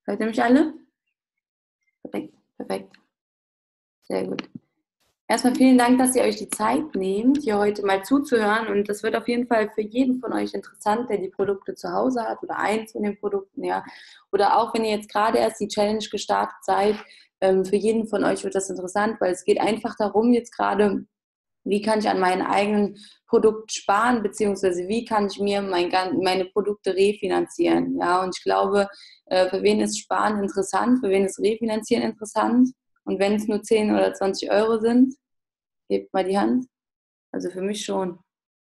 Hört ihr mich alle? Perfekt, perfekt. Sehr gut. Erstmal vielen Dank, dass ihr euch die Zeit nehmt, hier heute mal zuzuhören. Und das wird auf jeden Fall für jeden von euch interessant, der die Produkte zu Hause hat oder eins von den Produkten, ja. Oder auch wenn ihr jetzt gerade erst die Challenge gestartet seid, für jeden von euch wird das interessant, weil es geht einfach darum, jetzt gerade, wie kann ich an meinem eigenen Produkt sparen, beziehungsweise wie kann ich mir meine Produkte refinanzieren. Ja, und ich glaube, für wen ist Sparen interessant, für wen ist Refinanzieren interessant? Und wenn es nur 10 oder 20 Euro sind, hebt mal die Hand. Also für mich schon.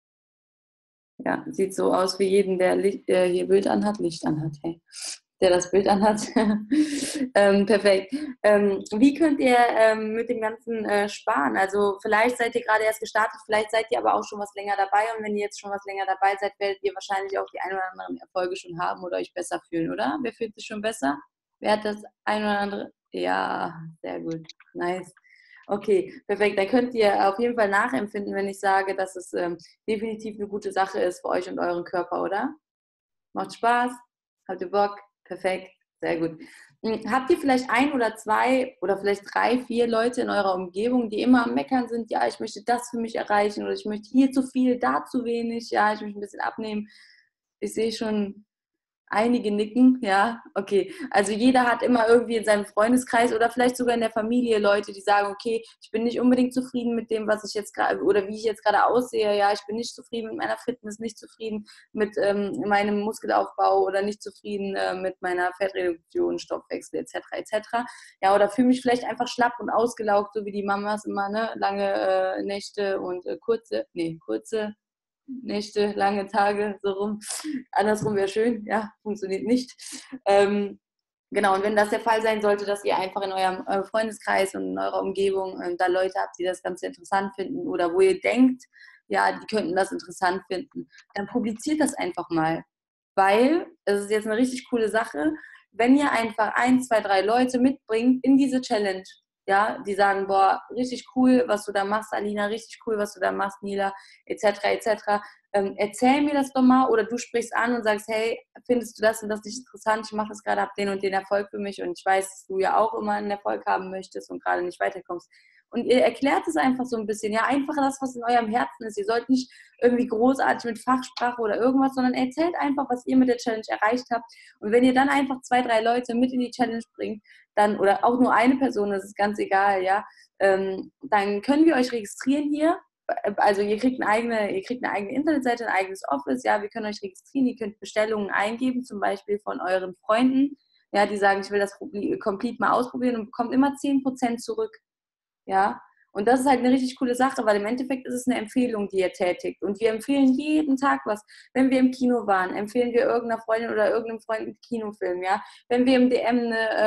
Ja, sieht so aus wie jeden, der hier Bild anhat, Licht anhat, hey. Der das Bild anhat. Perfekt. Wie könnt ihr mit dem Ganzen sparen? Also vielleicht seid ihr gerade erst gestartet, vielleicht seid ihr aber auch schon was länger dabei und wenn ihr jetzt schon was länger dabei seid, werdet ihr wahrscheinlich auch die ein oder anderen Erfolge schon haben oder euch besser fühlen, oder? Wer fühlt sich schon besser? Wer hat das ein oder andere? Ja, sehr gut. Nice. Okay, perfekt. Da könnt ihr auf jeden Fall nachempfinden, wenn ich sage, dass es definitiv eine gute Sache ist für euch und euren Körper, oder? Macht Spaß? Habt ihr Bock? Perfekt, sehr gut. Habt ihr vielleicht ein oder zwei oder vielleicht drei, vier Leute in eurer Umgebung, die immer am Meckern sind, ja, ich möchte das für mich erreichen oder ich möchte hier zu viel, da zu wenig, ja, ich möchte ein bisschen abnehmen. Ich sehe schon einige nicken, ja, okay. Also jeder hat immer irgendwie in seinem Freundeskreis oder vielleicht sogar in der Familie Leute, die sagen, okay, ich bin nicht unbedingt zufrieden mit dem, was ich jetzt gerade oder wie ich jetzt gerade aussehe, ja, ich bin nicht zufrieden mit meiner Fitness, nicht zufrieden mit meinem Muskelaufbau oder nicht zufrieden mit meiner Fettreduktion, Stoffwechsel etc. etc. Ja, oder fühle mich vielleicht einfach schlapp und ausgelaugt, so wie die Mamas immer, ne, lange Nächte und kurze Nächte, lange Tage, so rum. Andersrum wäre schön, ja, funktioniert nicht. Genau, und wenn das der Fall sein sollte, dass ihr einfach in eurem Freundeskreis und in eurer Umgebung da Leute habt, die das Ganze interessant finden oder wo ihr denkt, ja, die könnten das interessant finden, dann publiziert das einfach mal. Weil, es ist jetzt eine richtig coole Sache, wenn ihr einfach ein, zwei, drei Leute mitbringt in diese Challenge, ja, die sagen, boah, richtig cool, was du da machst, Alina, richtig cool, was du da machst, Nila, etc., etc., erzähl mir das doch mal oder du sprichst an und sagst, hey, findest du das und das nicht interessant? Ich mache das gerade, hab den und den Erfolg für mich und ich weiß, dass du ja auch immer einen Erfolg haben möchtest und gerade nicht weiterkommst. Und ihr erklärt es einfach so ein bisschen, ja, einfach das, was in eurem Herzen ist. Ihr sollt nicht irgendwie großartig mit Fachsprache oder irgendwas, sondern erzählt einfach, was ihr mit der Challenge erreicht habt. Und wenn ihr dann einfach zwei, drei Leute mit in die Challenge bringt, dann, oder auch nur eine Person, das ist ganz egal, ja, dann können wir euch registrieren hier. Also ihr kriegt eine eigene Internetseite, ein eigenes Office, ja, wir können euch registrieren, ihr könnt Bestellungen eingeben, zum Beispiel von euren Freunden, ja, die sagen, ich will das Complete mal ausprobieren und bekommt immer 10% zurück, ja. Und das ist halt eine richtig coole Sache, weil im Endeffekt ist es eine Empfehlung, die ihr tätigt. Und wir empfehlen jeden Tag was. Wenn wir im Kino waren, empfehlen wir irgendeiner Freundin oder irgendeinem Freund einen Kinofilm, ja. Wenn wir im DM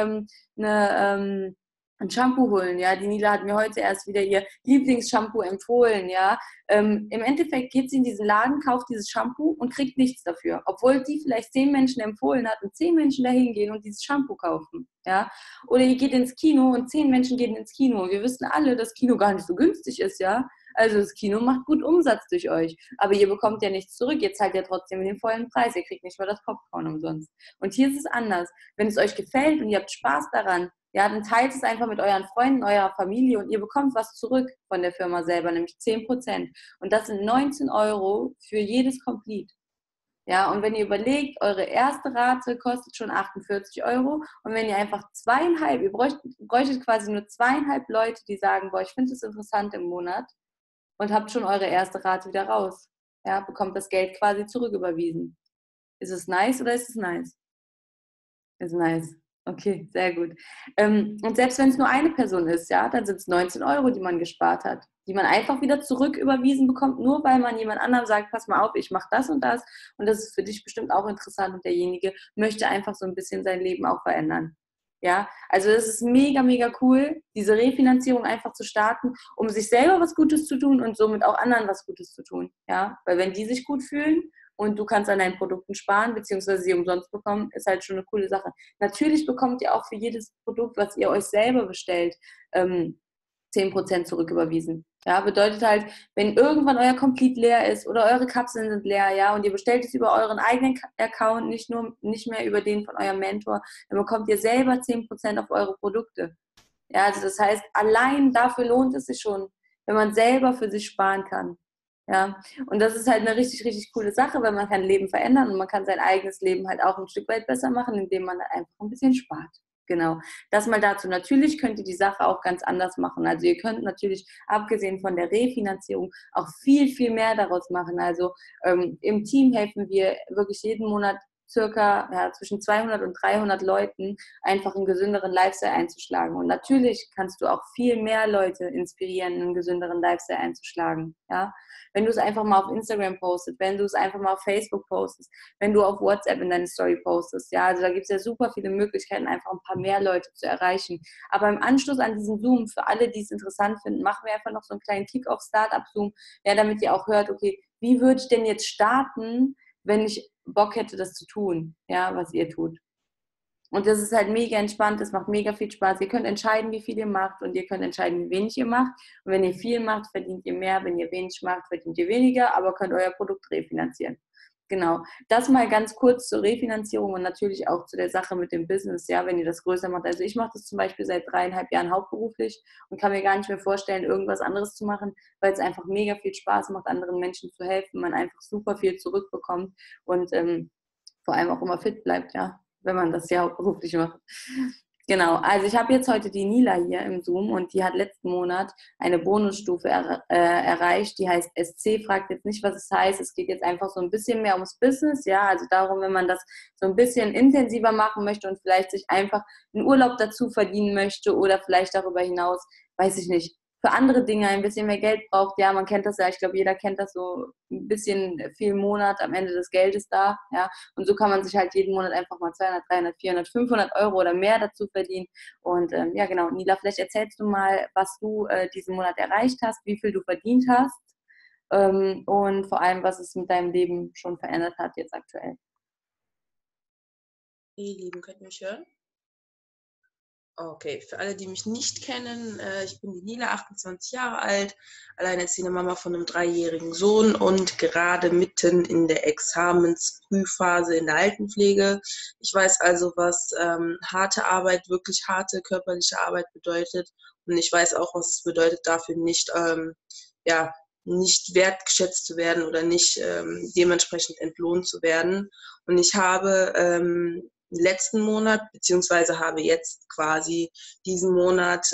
ein Shampoo holen, ja. Die Nila hat mir heute erst wieder ihr Lieblingsshampoo empfohlen, ja. Im Endeffekt geht sie in diesen Laden, kauft dieses Shampoo und kriegt nichts dafür. Obwohl die vielleicht 10 Menschen empfohlen hat und 10 Menschen dahin gehen und dieses Shampoo kaufen, ja. Oder ihr geht ins Kino und 10 Menschen gehen ins Kino. Wir wissen alle, dass Kino gar nicht so günstig ist, ja. Also das Kino macht gut Umsatz durch euch. Aber ihr bekommt ja nichts zurück. Ihr zahlt ja trotzdem den vollen Preis. Ihr kriegt nicht mal das Popcorn umsonst. Und hier ist es anders. Wenn es euch gefällt und ihr habt Spaß daran, ja, dann teilt es einfach mit euren Freunden, eurer Familie und ihr bekommt was zurück von der Firma selber, nämlich 10%. Und das sind 19 Euro für jedes Complete. Ja, und wenn ihr überlegt, eure erste Rate kostet schon 48 Euro und wenn ihr einfach zweieinhalb, bräuchtet quasi nur zweieinhalb Leute, die sagen, boah, ich finde es interessant im Monat und habt schon eure erste Rate wieder raus. Ja, bekommt das Geld quasi zurücküberwiesen. Ist es nice oder ist es nice? Ist nice. Okay, sehr gut. Und selbst wenn es nur eine Person ist, ja, dann sind es 19 Euro, die man gespart hat, die man einfach wieder zurücküberwiesen bekommt, nur weil man jemand anderem sagt, pass mal auf, ich mache das und das ist für dich bestimmt auch interessant und derjenige möchte einfach so ein bisschen sein Leben auch verändern. Ja, also es ist mega, mega cool, diese Refinanzierung einfach zu starten, um sich selber was Gutes zu tun und somit auch anderen was Gutes zu tun. Ja, weil wenn die sich gut fühlen und du kannst an deinen Produkten sparen, beziehungsweise sie umsonst bekommen, ist halt schon eine coole Sache. Natürlich bekommt ihr auch für jedes Produkt, was ihr euch selber bestellt, 10% zurücküberwiesen. Ja, bedeutet halt, wenn irgendwann euer Complete leer ist oder eure Kapseln sind leer, ja, und ihr bestellt es über euren eigenen Account, nicht mehr über den von eurem Mentor, dann bekommt ihr selber 10% auf eure Produkte. Ja, also das heißt, allein dafür lohnt es sich schon, wenn man selber für sich sparen kann. Ja, und das ist halt eine richtig, richtig coole Sache, weil man kann Leben verändern und man kann sein eigenes Leben halt auch ein Stück weit besser machen, indem man halt einfach ein bisschen spart. Genau. Das mal dazu. Natürlich könnt ihr die Sache auch ganz anders machen. Also ihr könnt natürlich, abgesehen von der Refinanzierung, auch viel, viel mehr daraus machen. Also im Team helfen wir wirklich jeden Monat circa zwischen 200 und 300 Leuten einfach einen gesünderen Lifestyle einzuschlagen. Und natürlich kannst du auch viel mehr Leute inspirieren, einen gesünderen Lifestyle einzuschlagen. Ja? Wenn du es einfach mal auf Instagram postest, wenn du es einfach mal auf Facebook postest, wenn du auf WhatsApp in deine Story postest. Ja, also da gibt es ja super viele Möglichkeiten, einfach ein paar mehr Leute zu erreichen. Aber im Anschluss an diesen Zoom, für alle, die es interessant finden, machen wir einfach noch so einen kleinen Kick-Off-Startup-Zoom, ja, damit ihr auch hört, okay, wie würde ich denn jetzt starten, wenn ich Bock hätte, das zu tun, ja, was ihr tut. Und das ist halt mega entspannt, das macht mega viel Spaß. Ihr könnt entscheiden, wie viel ihr macht und ihr könnt entscheiden, wie wenig ihr macht. Und wenn ihr viel macht, verdient ihr mehr. Wenn ihr wenig macht, verdient ihr weniger, aber könnt euer Produkt refinanzieren. Genau. Das mal ganz kurz zur Refinanzierung und natürlich auch zu der Sache mit dem Business, ja, wenn ihr das größer macht. Also ich mache das zum Beispiel seit 3,5 Jahren hauptberuflich und kann mir gar nicht mehr vorstellen, irgendwas anderes zu machen, weil es einfach mega viel Spaß macht, anderen Menschen zu helfen, man einfach super viel zurückbekommt und vor allem auch immer fit bleibt, ja, wenn man das ja hauptberuflich macht. Genau, also ich habe jetzt heute die Nila hier im Zoom und die hat letzten Monat eine Bonusstufe erreicht, die heißt SC, fragt jetzt nicht, was es heißt, es geht jetzt einfach so ein bisschen mehr ums Business, ja, also darum, wenn man das so ein bisschen intensiver machen möchte und vielleicht sich einfach einen Urlaub dazu verdienen möchte oder vielleicht darüber hinaus, weiß ich nicht, für andere Dinge ein bisschen mehr Geld braucht, ja, man kennt das ja, ich glaube, jeder kennt das so ein bisschen viel Monat am Ende des Geldes da, ja, und so kann man sich halt jeden Monat einfach mal 200, 300, 400, 500 Euro oder mehr dazu verdienen. Und ja, genau, Nila, vielleicht erzählst du mal, was du diesen Monat erreicht hast, wie viel du verdient hast und vor allem, was es mit deinem Leben schon verändert hat jetzt aktuell. Ihr Lieben, könnt ihr mich hören? Okay, für alle, die mich nicht kennen, ich bin die Nila, 28 Jahre alt, alleinerziehende Mama von einem 3-jährigen Sohn und gerade mitten in der Examensprüfphase in der Altenpflege. Ich weiß also, was harte Arbeit, wirklich harte körperliche Arbeit bedeutet, und ich weiß auch, was es bedeutet, dafür ja, nicht wertgeschätzt zu werden oder nicht dementsprechend entlohnt zu werden. Und ich habe letzten Monat, beziehungsweise habe jetzt quasi diesen Monat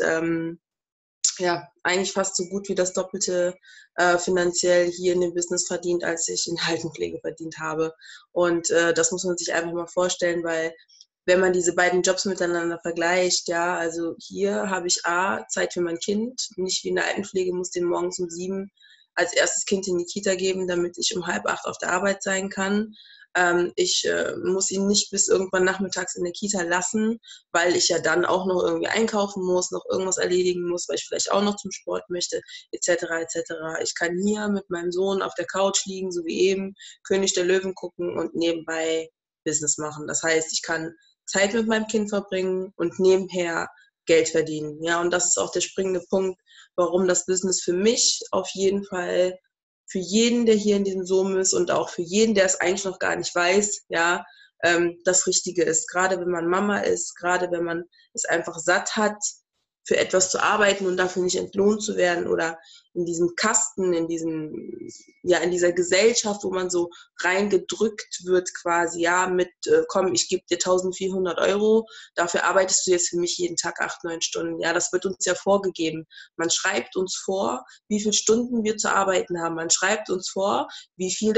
ja, eigentlich fast so gut wie das Doppelte finanziell hier in dem Business verdient, als ich in der Altenpflege verdient habe. Und das muss man sich einfach mal vorstellen, weil wenn man diese beiden Jobs miteinander vergleicht, ja, also hier habe ich A, Zeit für mein Kind, nicht wie in der Altenpflege, muss den morgens um 7 als erstes Kind in die Kita geben, damit ich um 7:30 auf der Arbeit sein kann. Ich muss ihn nicht bis irgendwann nachmittags in der Kita lassen, weil ich ja dann auch noch irgendwie einkaufen muss, noch irgendwas erledigen muss, weil ich vielleicht auch noch zum Sport möchte, etc. etc. Ich kann hier mit meinem Sohn auf der Couch liegen, so wie eben, König der Löwen gucken und nebenbei Business machen. Das heißt, ich kann Zeit mit meinem Kind verbringen und nebenher Geld verdienen. Ja, und das ist auch der springende Punkt, warum das Business für mich auf jeden Fall, für jeden, der hier in diesem Zoom ist und auch für jeden, der es eigentlich noch gar nicht weiß, ja, das Richtige ist. Gerade wenn man Mama ist, gerade wenn man es einfach satt hat, für etwas zu arbeiten und dafür nicht entlohnt zu werden, oder in diesem Kasten, ja, in dieser Gesellschaft, wo man so reingedrückt wird quasi, ja, mit, komm, ich gebe dir 1400 Euro, dafür arbeitest du jetzt für mich jeden Tag 8, 9 Stunden. Ja, das wird uns ja vorgegeben. Man schreibt uns vor, wie viele Stunden wir zu arbeiten haben. Man schreibt uns vor, wie viel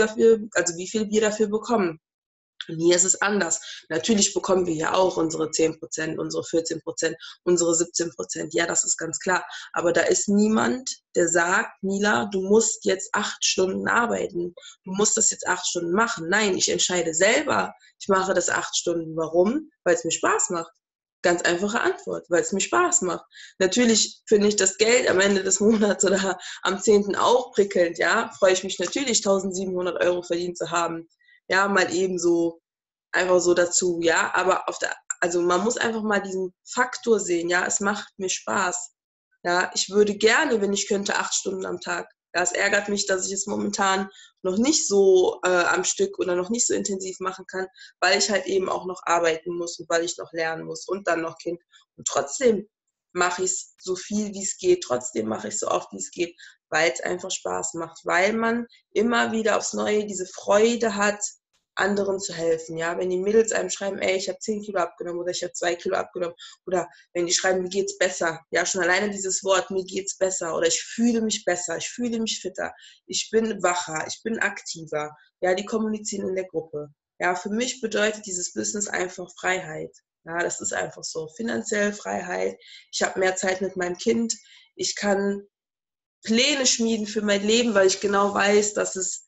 wir dafür bekommen. Und hier ist es anders. Natürlich bekommen wir ja auch unsere 10%, unsere 14%, unsere 17%. Ja, das ist ganz klar. Aber da ist niemand, der sagt, Nila, du musst jetzt 8 Stunden arbeiten. Du musst das jetzt 8 Stunden machen. Nein, ich entscheide selber. Ich mache das 8 Stunden. Warum? Weil es mir Spaß macht. Ganz einfache Antwort, weil es mir Spaß macht. Natürlich finde ich das Geld am Ende des Monats oder am 10. auch prickelnd. Ja, freue ich mich natürlich, 1700 Euro verdient zu haben. Ja, mal eben so, einfach so dazu, ja, aber also man muss einfach mal diesen Faktor sehen, ja, es macht mir Spaß. Ja, ich würde gerne, wenn ich könnte, 8 Stunden am Tag. Ja, es ärgert mich, dass ich es momentan noch nicht so am Stück oder noch nicht so intensiv machen kann, weil ich halt eben auch noch arbeiten muss und weil ich noch lernen muss und dann noch Kind. Und trotzdem mache ich es so viel, wie es geht. Trotzdem mache ich es so oft, wie es geht, weil es einfach Spaß macht, weil man immer wieder aufs Neue diese Freude hat, anderen zu helfen. Ja, wenn die Mädels einem schreiben, ey, ich habe 10 Kilo abgenommen oder ich habe 2 Kilo abgenommen oder wenn die schreiben, mir geht's besser. Ja, schon alleine dieses Wort, mir geht's besser oder ich fühle mich besser, ich fühle mich fitter, ich bin wacher, ich bin aktiver. Ja, die kommunizieren in der Gruppe. Ja, für mich bedeutet dieses Business einfach Freiheit. Ja, das ist einfach so. Finanzielle Freiheit. Ich habe mehr Zeit mit meinem Kind. Ich kann Pläne schmieden für mein Leben, weil ich genau weiß, dass es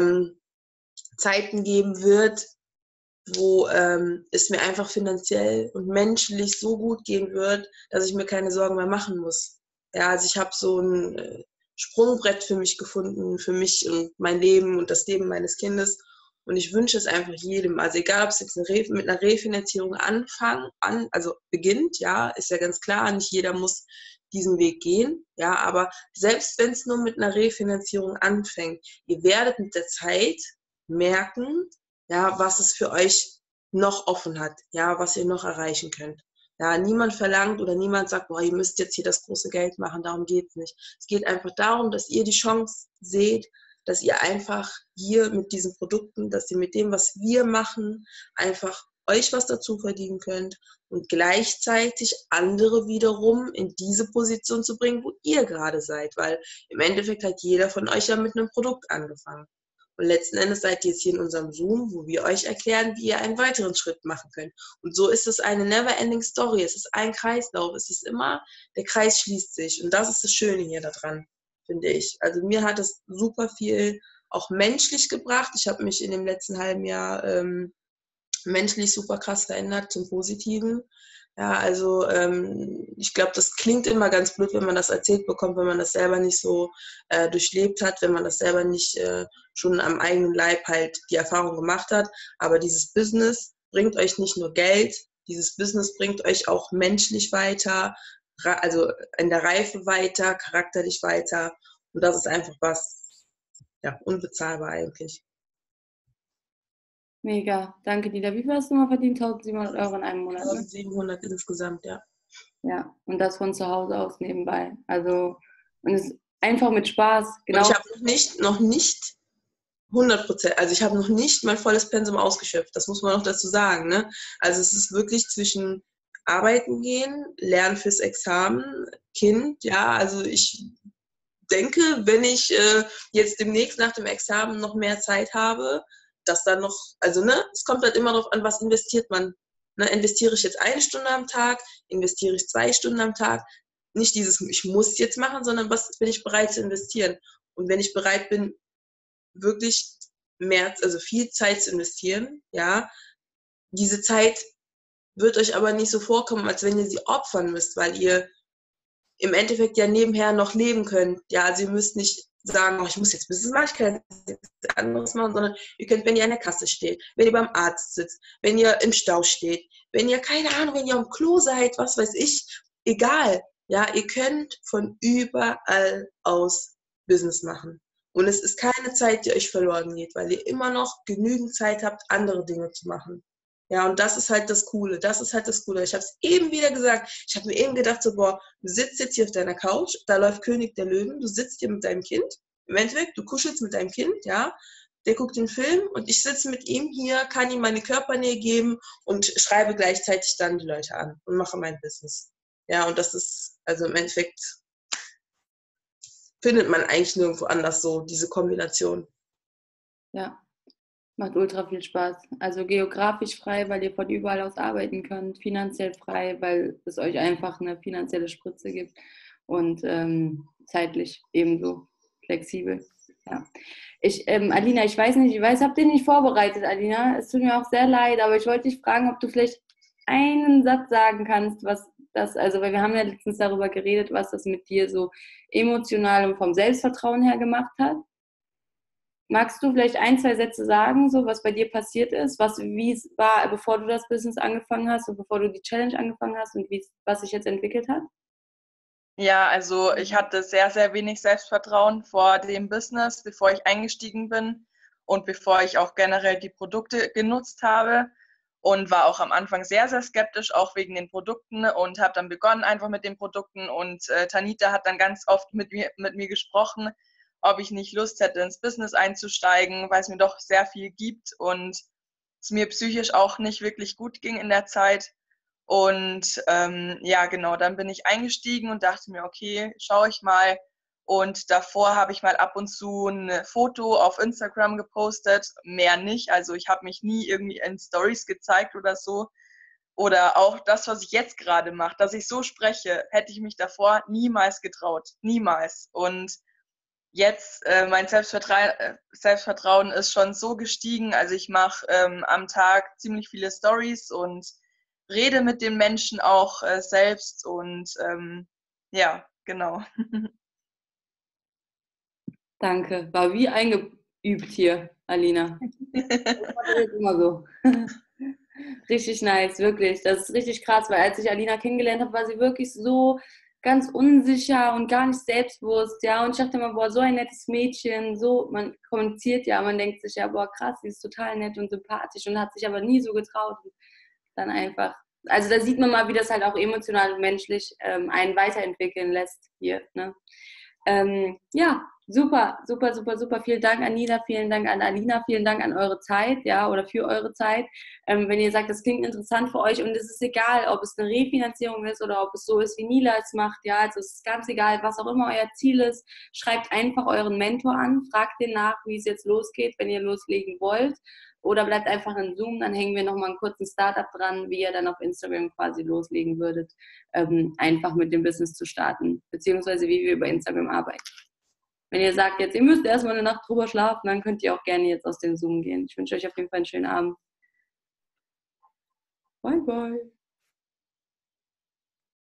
Zeiten geben wird, wo es mir einfach finanziell und menschlich so gut gehen wird, dass ich mir keine Sorgen mehr machen muss. Ja, also ich habe so ein Sprungbrett für mich gefunden, für mich und mein Leben und das Leben meines Kindes. Und ich wünsche es einfach jedem. Also egal, ob es jetzt mit einer Refinanzierung also beginnt, ja, ist ja ganz klar, nicht jeder muss diesen Weg gehen, ja, aber selbst wenn es nur mit einer Refinanzierung anfängt, ihr werdet mit der Zeit merken, ja, was es für euch noch offen hat, ja, was ihr noch erreichen könnt. Ja, niemand verlangt oder niemand sagt, boah, ihr müsst jetzt hier das große Geld machen, darum geht's nicht. Es geht einfach darum, dass ihr die Chance seht, dass ihr einfach hier mit diesen Produkten, dass ihr mit dem, was wir machen, einfach euch was dazu verdienen könnt und gleichzeitig andere wiederum in diese Position zu bringen, wo ihr gerade seid, weil im Endeffekt hat jeder von euch ja mit einem Produkt angefangen. Und letzten Endes seid ihr jetzt hier in unserem Zoom, wo wir euch erklären, wie ihr einen weiteren Schritt machen könnt. Und so ist es eine never-ending Story. Es ist ein Kreislauf. Es ist immer, der Kreis schließt sich. Und das ist das Schöne hier daran, finde ich. Also mir hat es super viel auch menschlich gebracht. Ich habe mich in dem letzten halben Jahr menschlich super krass verändert zum Positiven. Ja, also ich glaube, das klingt immer ganz blöd, wenn man das erzählt bekommt, wenn man das selber nicht so durchlebt hat, wenn man das selber nicht schon am eigenen Leib halt die Erfahrung gemacht hat. Aber dieses Business bringt euch nicht nur Geld, dieses Business bringt euch auch menschlich weiter, also in der Reife weiter, charakterlich weiter. Und das ist einfach was, ja, unbezahlbar eigentlich. Mega, danke Dieter. Wie viel hast du mal verdient? 1.700 € in einem Monat, ne? 1700 insgesamt, ja. Ja, und das von zu Hause aus nebenbei. Also, und es ist einfach mit Spaß, Und ich genau. habe noch nicht 100%, also ich habe noch nicht mein volles Pensum ausgeschöpft, das muss man noch dazu sagen. Ne? Also es ist wirklich zwischen Arbeiten gehen, Lernen fürs Examen, Kind, ja, also ich denke, wenn ich jetzt demnächst nach dem Examen noch mehr Zeit habe, dass dann noch, also ne, es kommt halt immer darauf an, was investiert man. Ne, investiere ich jetzt 1 Stunde am Tag, investiere ich 2 Stunden am Tag, nicht dieses, ich muss jetzt machen, sondern was bin ich bereit zu investieren. Und wenn ich bereit bin, wirklich mehr, also viel Zeit zu investieren, ja, diese Zeit wird euch aber nicht so vorkommen, als wenn ihr sie opfern müsst, weil ihr im Endeffekt ja nebenher noch leben könnt. Ja, also ihr müsst nicht sagen, oh, ich muss jetzt Business machen, ich kann jetzt anderes machen, sondern ihr könnt, wenn ihr an der Kasse steht, wenn ihr beim Arzt sitzt, wenn ihr im Stau steht, wenn ihr, keine Ahnung, wenn ihr am Klo seid, was weiß ich, egal. Ja, ihr könnt von überall aus Business machen. Und es ist keine Zeit, die euch verloren geht, weil ihr immer noch genügend Zeit habt, andere Dinge zu machen. Ja, und das ist halt das Coole. Das ist halt das Coole. Ich habe es eben wieder gesagt. Ich habe mir eben gedacht, so, boah, du sitzt jetzt hier auf deiner Couch, da läuft König der Löwen, du sitzt hier mit deinem Kind. Im Endeffekt, du kuschelst mit deinem Kind, ja. Der guckt den Film und ich sitze mit ihm hier, kann ihm meine Körpernähe geben und schreibe gleichzeitig dann die Leute an und mache mein Business. Ja, und das ist, also im Endeffekt findet man eigentlich nirgendwo anders so, diese Kombination. Ja, macht ultra viel Spaß. Also geografisch frei, weil ihr von überall aus arbeiten könnt, finanziell frei, weil es euch einfach eine finanzielle Spritze gibt und zeitlich ebenso flexibel. Ja. Alina, ich weiß nicht, habt ihr nicht vorbereitet, Alina? Es tut mir auch sehr leid, aber ich wollte dich fragen, ob du vielleicht einen Satz sagen kannst, was das, also, weil wir haben ja letztens darüber geredet, was das mit dir so emotional und vom Selbstvertrauen her gemacht hat. Magst du vielleicht ein, zwei Sätze sagen, so was bei dir passiert ist, wie es war, bevor du das Business angefangen hast und bevor du die Challenge angefangen hast und was sich jetzt entwickelt hat? Ja, also ich hatte sehr, sehr wenig Selbstvertrauen vor dem Business, bevor ich eingestiegen bin und bevor ich auch generell die Produkte genutzt habe und war auch am Anfang sehr, sehr skeptisch, auch wegen den Produkten und habe dann begonnen einfach mit den Produkten und Tanita hat dann ganz oft mit mir gesprochen, ob ich nicht Lust hätte, ins Business einzusteigen, weil es mir doch sehr viel gibt und es mir psychisch auch nicht wirklich gut ging in der Zeit. Und ja, genau, dann bin ich eingestiegen und dachte mir, okay, schaue ich mal. Und davor habe ich mal ab und zu ein Foto auf Instagram gepostet, mehr nicht. Also ich habe mich nie irgendwie in Stories gezeigt oder so. Oder auch das, was ich jetzt gerade mache, dass ich so spreche, hätte ich mich davor niemals getraut. Niemals. Und jetzt, mein Selbstvertrauen ist schon so gestiegen. Also ich mache am Tag ziemlich viele Stories und rede mit den Menschen auch selbst und ja, genau. Danke. War wie eingeübt hier, Alina. Das ist immer so. Richtig nice, wirklich. Das ist richtig krass, weil als ich Alina kennengelernt habe, war sie wirklich so ganz unsicher und gar nicht selbstbewusst, ja. Und ich dachte immer, boah, so ein nettes Mädchen, so, man kommuniziert ja, man denkt sich ja, boah, krass, sie ist total nett und sympathisch und hat sich aber nie so getraut. Und dann einfach, also da sieht man mal, wie das halt auch emotional und menschlich einen weiterentwickeln lässt hier, ne? Ja, super, super, super, super. Vielen Dank an Nina, vielen Dank an Alina, vielen Dank an eure Zeit, ja, oder für eure Zeit. Wenn ihr sagt, das klingt interessant für euch und es ist egal, ob es eine Refinanzierung ist oder ob es so ist, wie Nila es macht, ja, also es ist ganz egal, was auch immer euer Ziel ist, schreibt einfach euren Mentor an, fragt den nach, wie es jetzt losgeht, wenn ihr loslegen wollt. Oder bleibt einfach in Zoom, dann hängen wir nochmal einen kurzen Startup dran, wie ihr dann auf Instagram quasi loslegen würdet, einfach mit dem Business zu starten, beziehungsweise wie wir über Instagram arbeiten. Wenn ihr sagt jetzt, ihr müsst erstmal eine Nacht drüber schlafen, dann könnt ihr auch gerne jetzt aus dem Zoom gehen. Ich wünsche euch auf jeden Fall einen schönen Abend. Bye, bye.